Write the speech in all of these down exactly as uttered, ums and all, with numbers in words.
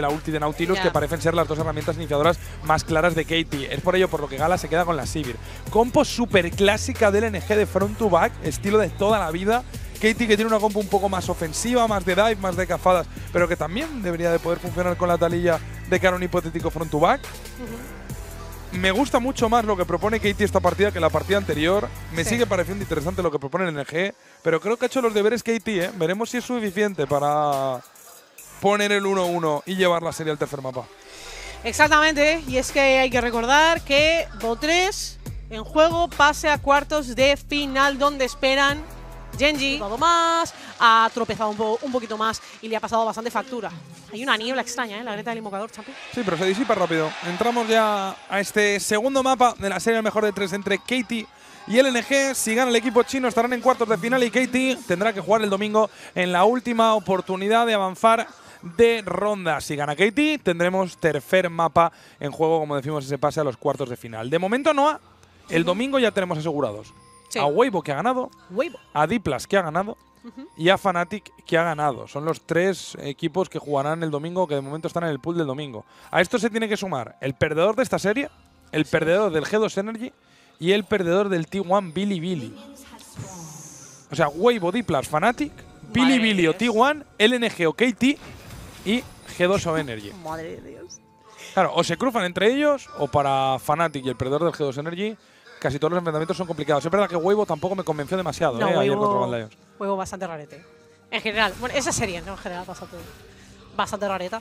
la ulti de Nautilus, yeah. que parecen ser las dos herramientas iniciadoras más claras de Katie. Es por ello por lo que Gala se queda con la Sivir. Compo súper clásica del N G de front to back, estilo de toda la vida. Katie que tiene una compo un poco más ofensiva, más de dive, más de cafadas, pero que también debería de poder funcionar con la talilla de cara a un hipotético front to back. Uh-huh. Me gusta mucho más lo que propone Katie esta partida que la partida anterior. Me sí. sigue pareciendo interesante lo que propone el N G, pero creo que ha hecho los deberes Katie, ¿eh? Veremos si es suficiente para poner el uno uno y llevar la serie al tercer mapa. Exactamente, y es que hay que recordar que B O tres en juego pase a cuartos de final, donde esperan Gen.G ha más, ha tropezado un, po un poquito más y le ha pasado bastante factura. Hay una niebla extraña, ¿eh? La grieta del invocador, Champi. Sí, pero se disipa rápido. Entramos ya a este segundo mapa de la serie al mejor de tres entre Katie y el N G. Si gana el equipo chino estarán en cuartos de final y Katie tendrá que jugar el domingo en la última oportunidad de avanzar de ronda. Si gana Katie tendremos tercer mapa en juego, como decimos, ese pase a los cuartos de final. De momento Noah, el domingo ya tenemos asegurados sí. a Weibo, que ha ganado, Weibo. a Diplas, que ha ganado, uh-huh. y a Fnatic, que ha ganado. Son los tres equipos que jugarán el domingo, que de momento están en el pool del domingo. A esto se tiene que sumar el perdedor de esta serie, el sí. perdedor del G dos Energy y el perdedor del T uno Bilibili. O sea, Weibo, Diplas, Fnatic, Bilibili o T uno, L N G o K T y G dos o Energy. Madre de Dios. Claro, o se cruzan entre ellos, o para Fnatic y el perdedor del G dos Energy, casi todos los enfrentamientos son complicados. Es verdad que Weibo tampoco me convenció demasiado no, eh, Weibo, ayer contra Bad Lions. Weibo bastante rarete. En general, bueno, esa serie, ¿no? En general, bastante, bastante rareta.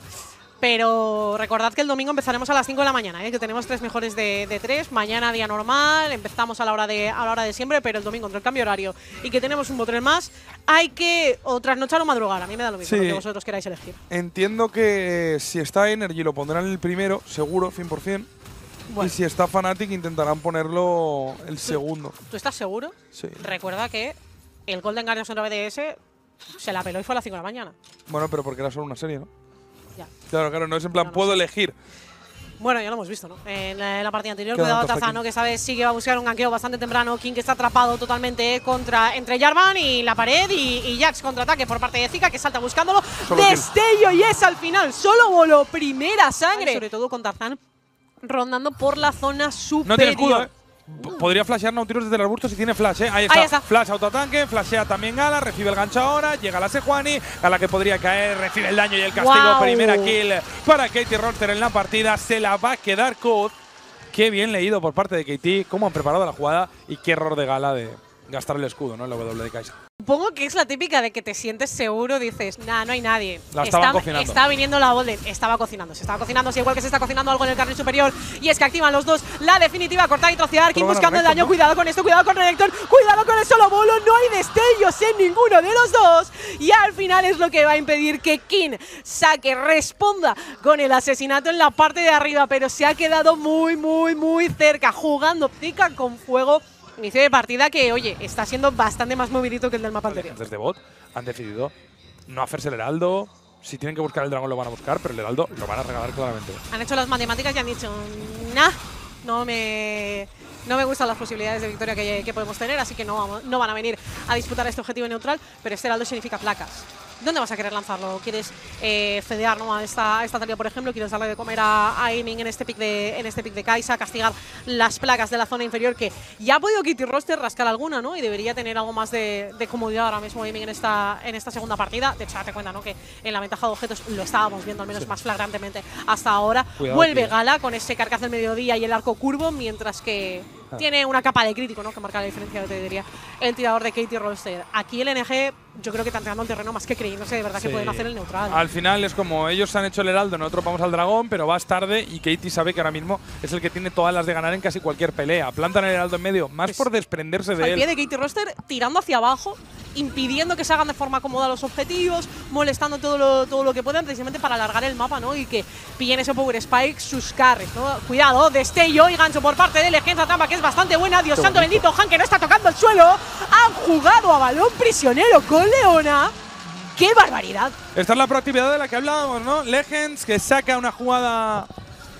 Pero recordad que el domingo empezaremos a las cinco de la mañana, ¿eh? Que tenemos tres mejores de, de tres. Mañana día normal, empezamos a la hora de a la hora de siempre, pero el domingo entre el cambio horario y que tenemos un botrel más, hay que o trasnochar o madrugar. A mí me da lo mismo, sí. lo que vosotros queráis elegir. Entiendo que si está Energy lo pondrán el primero, seguro, cien por cien. Bueno. Y si está Fnatic intentarán ponerlo el ¿Tú, segundo. ¿Tú estás seguro? Sí. Recuerda que el Golden Guardians contra B D S se la peló y fue a las cinco de la mañana. Bueno, pero porque era solo una serie, ¿no? Ya. Claro, claro, no es en plan, no, puedo sé. elegir. Bueno, ya lo hemos visto, ¿no? En la, en la partida anterior, cuidado Tazano, que sabe sí que va a buscar un ganqueo bastante temprano. King que está atrapado totalmente contra entre Jarvan y la pared y, y Jax contraataque por parte de Zika, que salta buscándolo. Solo Destello kill. Y es al final, solo voló, primera sangre. Ay, sobre todo con Tarzan rondando por la zona superior. No tiene escudo, ¿eh? Uh. Podría flashear Nautilus desde el arbusto si tiene flash, ¿eh? Ahí está. Ahí está. Flash autotanque, flashea también Gala, recibe el gancho ahora, llega la Sejuani, Gala que podría caer, recibe el daño y el castigo. Wow. Primera kill para Katie Roster en la partida, se la va a quedar Code. Qué bien leído por parte de Katie, cómo han preparado la jugada y qué error de Gala de gastar el escudo, ¿no? En la W de Kai'Sa. Supongo que es la típica de que te sientes seguro, dices, nah, no hay nadie. La estaban está, cocinando. Está viniendo la Golden, estaba cocinando, se estaba cocinando, sí, igual que se está cocinando algo en el carril superior. Y es que activan los dos la definitiva, cortar y trocear. King buscando el daño, ¿no? Cuidado con esto, cuidado con Renekton, cuidado con el solo bolo. No hay destellos en ninguno de los dos. Y al final es lo que va a impedir que King saque, responda con el asesinato en la parte de arriba. Pero se ha quedado muy, muy, muy cerca, jugando Zika con fuego. Inicio de partida que, oye, está siendo bastante más movidito que el del mapa anterior. Desde bot han decidido no hacerse el heraldo. Si tienen que buscar el dragón lo van a buscar, pero el heraldo lo van a regalar claramente. Han hecho las matemáticas y han dicho, nah, no me, no me gustan las posibilidades de victoria que, que podemos tener, así que no, vamos, no van a venir a disputar este objetivo neutral, pero este heraldo significa placas. ¿Dónde vas a querer lanzarlo? ¿Quieres eh, fedear, ¿no? a esta, a esta Talía, por ejemplo? ¿Quieres darle de comer a, a Aiming en este pick de en este pick de Kai'Sa? Castigar las placas de la zona inferior, que ya ha podido Katie Roster rascar alguna, ¿no? Y debería tener algo más de, de comodidad ahora mismo Aiming en esta, en esta segunda partida. De hecho, date cuenta, ¿no? Que en la ventaja de objetos lo estábamos viendo al menos sí. más flagrantemente hasta ahora. Cuidado, Vuelve tío. Gala con ese carcaz del mediodía y el arco curvo, mientras que ah. tiene una capa de crítico, ¿no? Que marca la diferencia, te diría, el tirador de Katie Roster. Aquí el N G, yo creo que tanteando el terreno más que creyéndose de verdad sí. que pueden hacer el neutral. Al final es como ellos han hecho el heraldo, nosotros vamos al dragón, pero vas tarde y Katie sabe que ahora mismo es el que tiene todas las de ganar en casi cualquier pelea. Plantan el heraldo en medio, más pues por desprenderse de al él. Al pie de Katie Roster, tirando hacia abajo, impidiendo que se hagan de forma cómoda los objetivos, molestando todo lo, todo lo que puedan, precisamente para alargar el mapa, ¿no? Y que pillen ese power spike sus carries, ¿no? Cuidado, destello y gancho por parte de Legenda Trampa, que es bastante buena. Dios santo bendito, Han, que no está tocando el suelo. Han jugado a balón prisionero con Leona. ¡Qué barbaridad! Esta es la proactividad de la que hablábamos, ¿no? Legends, que saca una jugada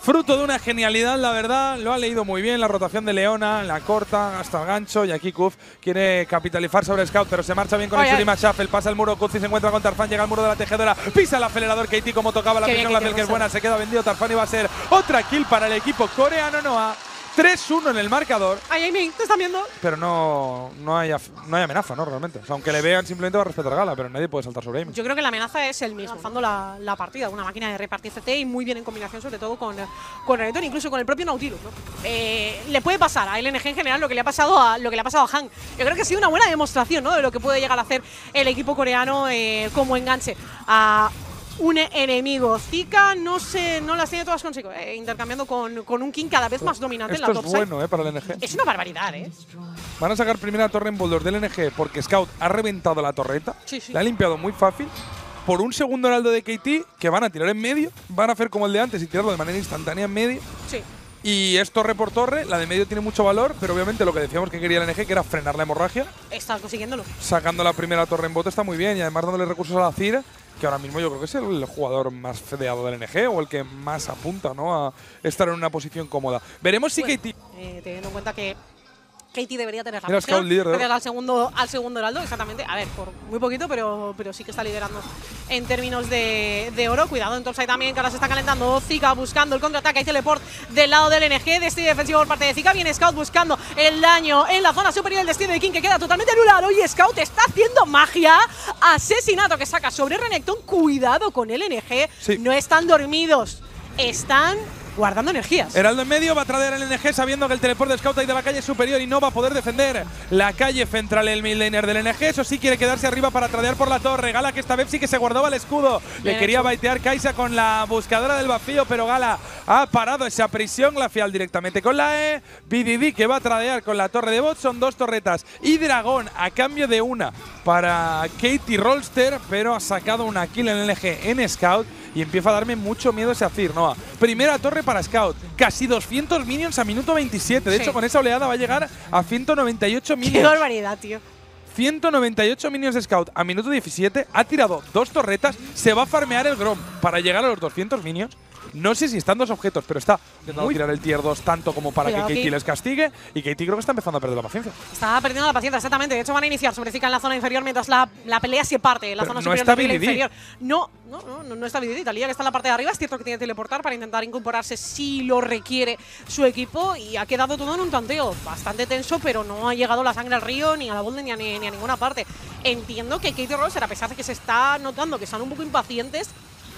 Fruto de una genialidad, la verdad, lo ha leído muy bien, la rotación de Leona, la corta, hasta el gancho, y aquí Kuf quiere capitalizar sobre Scout, pero se marcha bien con Oye, el Shurima Shuffle, pasa el muro, Kuz y se encuentra con Tarfan, llega al muro de la tejedora, pisa el acelerador, Katie como tocaba la presión, la piel que es buena, se queda vendido, Tarfan y va a ser otra kill para el equipo coreano Noah. tres uno en el marcador. Ay, Amy, ¿te están viendo? Pero no, no, hay, no hay amenaza, ¿no? Realmente. O sea, aunque le vean, simplemente va a respetar a Gala, pero nadie puede saltar sobre Amy. Yo creo que la amenaza es el mismo, lanzando la, la partida. Una máquina de repartir C T y muy bien en combinación, sobre todo con, con Renekton, incluso con el propio Nautilus, ¿no? Eh, le puede pasar a L N G en general lo que le ha pasado a lo que le ha pasado a Han. Yo creo que ha sido una buena demostración, ¿no?, de lo que puede llegar a hacer el equipo coreano eh, como enganche a un enemigo. Zika no sé, no las tiene todas consigo, eh, intercambiando con, con un King cada vez más dominante Esto en la top es side. bueno, eh, para el N G. Es una barbaridad, ¿eh? Van a sacar primera torre en Boulder del N G porque Scout ha reventado la torreta. Sí, sí. La ha limpiado muy fácil. Por un segundo heraldo de K T que van a tirar en medio. Van a hacer como el de antes y tirarlo de manera instantánea en medio. Sí. Y es torre por torre. La de medio tiene mucho valor, pero obviamente lo que decíamos que quería el N G, que era frenar la hemorragia. Está consiguiéndolo. Sacando la primera torre en bote está muy bien. Y además dándole recursos a la Cir, que ahora mismo yo creo que es el jugador más fedeado del N G o el que más apunta, ¿no?, a estar en una posición cómoda. Veremos si Bueno, K T… Eh, teniendo en cuenta que Katie debería tener la Mira, presión, Scout líder, ¿no? gracias al segundo, al segundo heraldo, exactamente. A ver, por muy poquito, pero, pero sí que está liderando en términos de, de oro. Cuidado en topside también, que ahora se está calentando Zika buscando el contraataque. Hay teleport del lado del N G, destino defensivo por parte de Zika. Viene Scout buscando el daño en la zona superior. El destino de King que queda totalmente anulado. Y Scout está haciendo magia. Asesinato que saca sobre Renekton. Cuidado con el N G. Sí. No están dormidos, están guardando energías. Heraldo en medio, va a tradear el N G sabiendo que el teleport de Scout hay de la calle superior y no va a poder defender la calle central el midlaner del N G. Eso sí, quiere quedarse arriba para tradear por la torre. Gala, que esta vez sí que se guardaba el escudo. Bien Le quería hecho. baitear Kaisa con la buscadora del vacío, pero Gala ha parado esa prisión glacial directamente con la E. B D D que va a tradear con la torre de bot. Son dos torretas y dragón a cambio de una para Katie Rolster, pero ha sacado una kill en el N G en Scout y empieza a darme mucho miedo ese Azir, Noah. Primera torre para Scout. Casi doscientos minions a minuto veintisiete. De Sí. hecho, con esa oleada va a llegar a ciento noventa y ocho Qué minions. barbaridad, tío. ciento noventa y ocho minions de Scout a minuto diecisiete. Ha tirado dos torretas. Se va a farmear el Grom para llegar a los doscientos minions. No sé si están dos objetos, pero está intentando tirar el tier dos tanto como para Cuidado que Katie aquí. les castigue. Y Katie creo que está empezando a perder la paciencia. Está perdiendo la paciencia, exactamente. De hecho, van a iniciar sobre Zika en la zona inferior mientras la, la pelea se parte en la Pero zona no superior está del B D D. inferior. No, no, no, no, no está B D D. Talía, que está en la parte de arriba, es cierto que tiene que teleportar para intentar incorporarse si lo requiere su equipo. Y ha quedado todo en un tanteo bastante tenso, pero no ha llegado la sangre al río, ni a la Bolden, ni a, ni, ni a ninguna parte. Entiendo que Katie Rolster, a pesar de que se está notando que están un poco impacientes,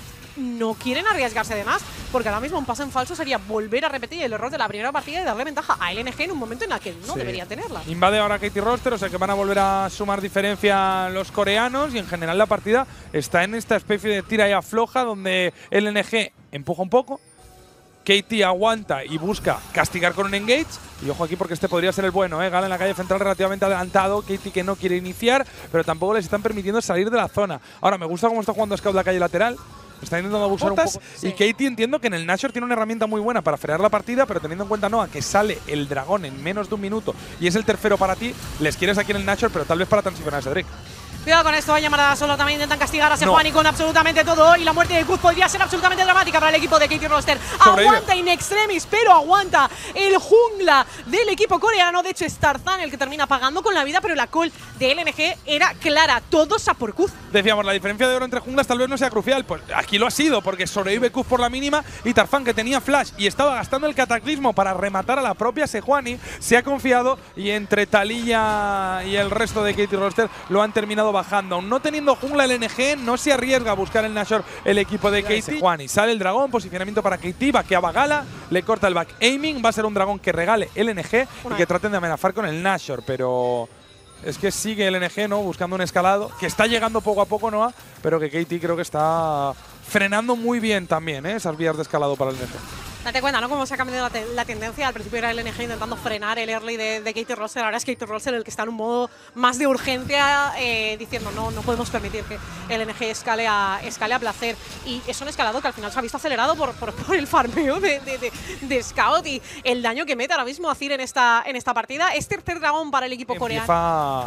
no quieren arriesgarse de más, porque ahora mismo un paso en falso sería volver a repetir el error de la primera partida y darle ventaja a L N G en un momento en el que no Sí. debería tenerla. Invade ahora Katie Roster, o sea que van a volver a sumar diferencia los coreanos y en general la partida está en esta especie de tira y afloja donde el N G empuja un poco, Katie aguanta y busca castigar con un engage. Y ojo aquí porque este podría ser el bueno, ¿eh? Gala en la calle central relativamente adelantado. Katie que no quiere iniciar, pero tampoco les están permitiendo salir de la zona. Ahora, me gusta cómo está jugando Scout la calle lateral. Está intentando abusar un poco. Sí. Y Katie entiendo que en el Nashor tiene una herramienta muy buena para frenar la partida, pero teniendo en cuenta, Noah, que sale el dragón en menos de un minuto y es el tercero para ti, les quieres aquí en el Nashor, pero tal vez para transicionar a ese Drake. Cuidado con esto, va a llamar a solo, también intentan castigar a No. Sejuani con absolutamente todo. Y la muerte de Kuz podría ser absolutamente dramática para el equipo de Katie Rolster. Sobrevive. Aguanta in extremis, pero aguanta el jungla del equipo coreano. De hecho, es Tarzan el que termina pagando con la vida, pero la call de L N G era clara. Todos a por Kuz. Decíamos, la diferencia de oro entre junglas tal vez no sea crucial. Pues aquí lo ha sido, porque sobrevive Kuz por la mínima y Tarzan, que tenía flash y estaba gastando el cataclismo para rematar a la propia Sejuani, se ha confiado y entre Taliyah y el resto de Katie Rolster lo han terminado bajando. Aún no teniendo jungla el N G, no se arriesga a buscar el Nashor el equipo de Katie. Sejuani sale el dragón, posicionamiento para Katie, vaqueaba Gala, le corta el back aiming, va a ser un dragón que regale el N G y que traten de amenazar con el Nashor, pero es que sigue el N G, ¿no?, buscando un escalado, que está llegando poco a poco, Noah, pero que Katie creo que está frenando muy bien también, ¿eh?, esas vías de escalado para el N G. Date cuenta, ¿no?, cómo se ha cambiado la, te la tendencia. Al principio era el L N G intentando frenar el early de, de Katie Rolster. Ahora es Katie Rolster el que está en un modo más de urgencia, eh, diciendo no, no podemos permitir que el N G escale a, escale a placer. Y es un escalado que al final se ha visto acelerado por, por, por el farmeo de, de, de, de Scout y el daño que mete ahora mismo Azir en esta, en esta partida. Es tercer dragón para el equipo Empieza coreano.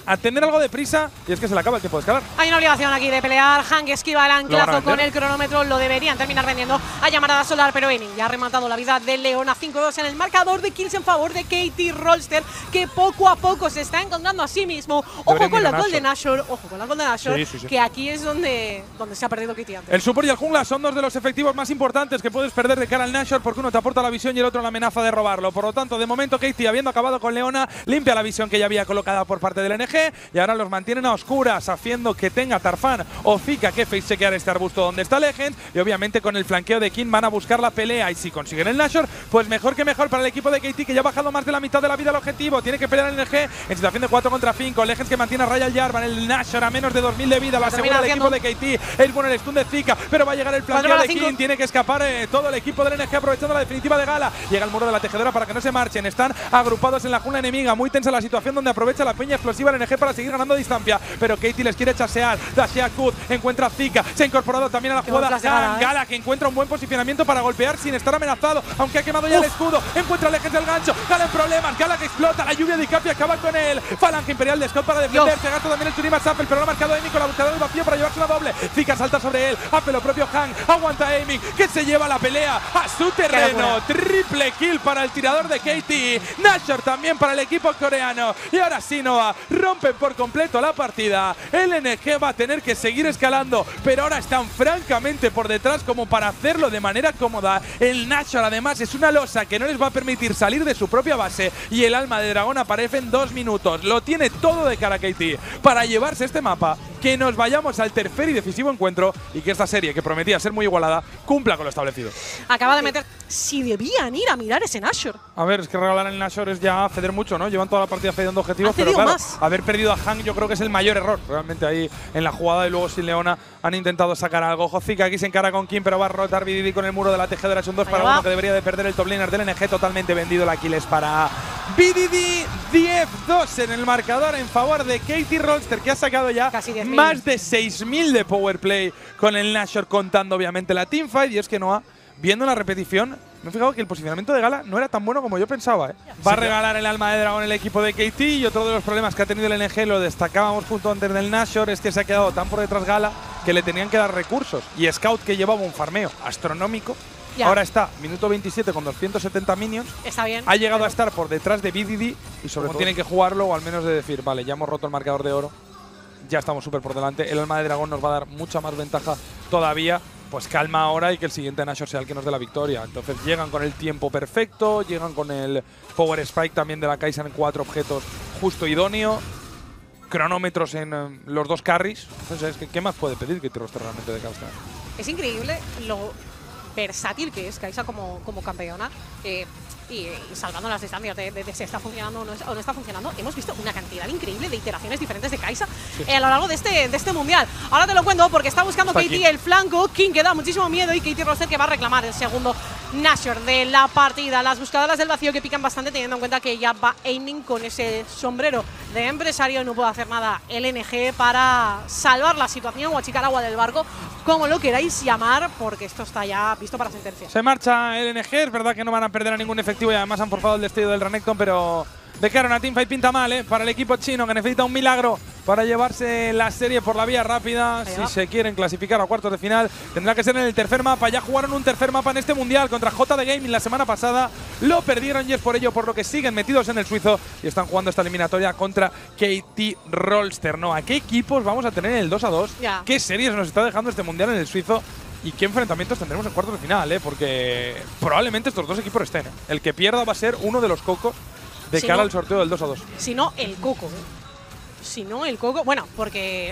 a tener algo de prisa y es que se le acaba el tiempo de escalar. Hay una obligación aquí de pelear. Hank esquiva el anclazo con el cronómetro. Lo deberían terminar vendiendo a llamarada solar, pero Aiming ya ha rematado la vida de Leona. cinco dos en el marcador de kills en favor de Katie Rolster, que poco a poco se está encontrando a sí mismo. Ojo Deberían con la Golden Ashore, ojo con la Golden Ashore, sí, sí, sí. que aquí es donde, donde se ha perdido Katie antes. El support y el jungla son dos de los efectivos más importantes que puedes perder de cara al Nashor, porque uno te aporta la visión y el otro la amenaza de robarlo. Por lo tanto, de momento Katie, habiendo acabado con Leona, limpia la visión que ya había colocada por parte del N G y ahora los mantienen a oscuras, haciendo que tenga Tarfan o Zika que face chequear este arbusto donde está Legend, y obviamente con el flanqueo de King van a buscar la pelea, y si consiguen el Nashor, pues mejor que mejor para el equipo de Katie, que ya ha bajado más de la mitad de la vida al objetivo. Tiene que pelear el N G en situación de cuatro contra cinco. Legends que mantiene a Raya al Jarvan, el Nashor a menos de dos mil de vida, lo asegura el equipo de Katie. Es bueno el stun de Zika, pero va a llegar el flanqueo de King. Tiene que escapar eh, todo el equipo del N G aprovechando la definitiva de Gala. Llega el muro de la tejedora para que no se marchen. Están agrupados en la jungla enemiga. Muy tensa la situación, donde aprovecha la peña explosiva del N G para seguir ganando distancia. Pero Katie les quiere chasear. Dashea Kut encuentra a Zika. Se ha incorporado también a la jugada Gala, ¿eh? Gala, que encuentra un buen posicionamiento para golpear sin estar amenazado, aunque ha quemado ya Uf. el escudo. Encuentra Legends del gancho. Gala en problemas. Gala que explota. La lluvia de Capi acaba con él. Falange Imperial de Scott para defenderse. Gasta también el Tsurima Sappel, pero lo ha marcado Aiming con la buscadora del vacío para llevarse la doble. Zika salta sobre él. Hace lo propio Hank. Aguanta Aiming, que se lleva la pelea a su terreno. Triple kill para el tirador de Katie. Nashor también para el equipo coreano. Y ahora sí, Noah, rompen por completo la partida. El N G va a tener que seguir escalando, pero ahora están francamente por detrás como para hacerlo de manera cómoda. El Nashor además es una losa que no les va a permitir salir de su propia base, y el alma de dragón aparece en dos minutos. Lo tiene todo de cara a Katie para llevarse este mapa, que nos vayamos al tercer y decisivo encuentro y que esta serie, que prometía ser muy igualada, cumpla con lo establecido. Acaba de meter… Si debían ir a mirar ese Nashor. A ver, es que regalar el Nashor es ya ceder mucho, ¿no? Llevan toda la partida cediendo objetivos, pero claro, más. haber perdido a Hank yo creo que es el mayor error realmente ahí en la jugada, y luego sin Leona han intentado sacar algo. Zika aquí se encara con Kim, pero va a rotar B D D con el muro de la tejedora. Es un dos para uno que debería de perder el top laner del N G, totalmente vendido. La kill es para B D D. diez dos en el marcador en favor de Katie Rolster, que ha sacado ya más de seis mil de power play con el Nashor, contando obviamente la teamfight. Y es que Noah, viendo la repetición, me he fijado que el posicionamiento de Gala no era tan bueno como yo pensaba, ¿eh? Va a regalar el alma de dragón el equipo de Katie, y otro de los problemas que ha tenido el N G, lo destacábamos justo antes del Nashor, es que se ha quedado tan por detrás Gala que le tenían que dar recursos. Y Scout, que llevaba un farmeo astronómico, ya. ahora está minuto veintisiete con doscientos setenta minions. Está bien. Ha llegado a estar por detrás de B D D, y sobre todo tienen que jugarlo, o al menos de decir, vale, ya hemos roto el marcador de oro, ya estamos súper por delante. El alma de dragón nos va a dar mucha más ventaja todavía. Pues calma ahora y que el siguiente Nashor sea el que nos dé la victoria. Entonces llegan con el tiempo perfecto, llegan con el Power Spike también de la Kai'Sa en cuatro objetos justo idóneo. Cronómetros en um, los dos carries. Entonces, ¿qué, ¿qué más puede pedir que Roster realmente de Kai'Sa? Es increíble lo versátil que es Kai'Sa como, como campeona. Eh, Y, y salvando las distancias de, de, de si está funcionando o no, o no está funcionando. Hemos visto una cantidad increíble de iteraciones diferentes de Kai'Sa sí. eh, a lo largo de este, de este mundial. Ahora te lo cuento porque está buscando está Katie aquí. el flanco. King, que da muchísimo miedo, y Katie Rolster, que va a reclamar el segundo Nashor de la partida. Las buscadoras del vacío que pican bastante, teniendo en cuenta que ya va Aiming con ese sombrero de empresario. No puede hacer nada el N G para salvar la situación o achicar agua del barco, como lo queráis llamar, porque esto está ya visto para sentencia. Se marcha el N G, es verdad que no van a perder a ningún efectivo, y además han forzado el destello del Renekton, pero de cara a una teamfight pinta mal, ¿eh? Para el equipo chino, que necesita un milagro para llevarse la serie por la vía rápida. Si se quieren clasificar a cuartos de final, tendrá que ser en el tercer mapa. Ya jugaron un tercer mapa en este mundial contra J D Gaming la semana pasada. Lo perdieron, y es por ello por lo que siguen metidos en el suizo y están jugando esta eliminatoria contra Katie Rolster. ¿No? ¿A qué equipos vamos a tener en el dos a dos? Yeah. ¿Qué series nos está dejando este mundial en el suizo? ¿Y qué enfrentamientos tendremos en cuartos de final? ¿eh? Porque probablemente estos dos equipos estén. ¿eh? El que pierda va a ser uno de los cocos de si cara no, al sorteo del dos a dos. Si no, el coco. ¿eh? Si no, el coco… Bueno, porque…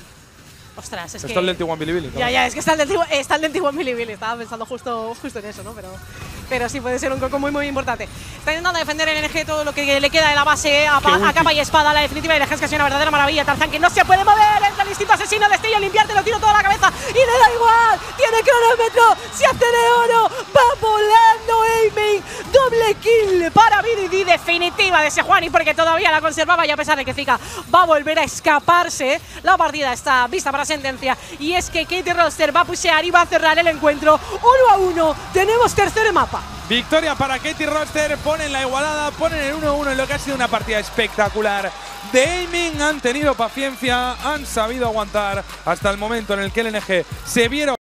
Ostras, es está que… Está el del T uno Bilibili. Ya, ya, es que está el del T uno, está el del T uno Bilibili. Estaba pensando justo, justo en eso, ¿no? Pero… Pero sí puede ser un coco muy, muy importante. Está intentando defender el N G todo lo que le queda de la base a, a capa y espada. La definitiva de la G es una verdadera maravilla. Tarzan, que no se puede mover. Entra el instinto asesino, destello, limpiarte, lo tiro toda la cabeza. Y le da igual. Tiene cronómetro. Se hace de oro. Va volando Aiming. Doble kill para B D D. Definitiva de Sejuani, porque todavía la conservaba, y a pesar de que Zika va a volver a escaparse, la partida está vista para sentencia. Y es que Katie Rolster va a pushear y va a cerrar el encuentro uno a uno. Tenemos tercer mapa. Victoria para Katie Rolster, ponen la igualada, ponen el uno a uno en lo que ha sido una partida espectacular. de aiming, han tenido paciencia, han sabido aguantar hasta el momento en el que el N G se vieron